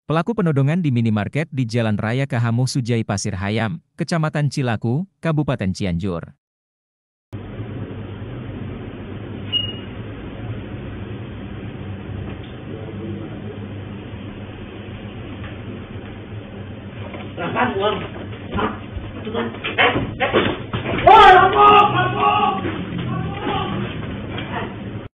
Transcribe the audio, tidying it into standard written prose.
Pelaku penodongan di minimarket di Jalan Raya Kahamu Sujai Pasir Hayam, Kecamatan Cilaku, Kabupaten Cianjur. Berapa uang? Hah? Itu kan.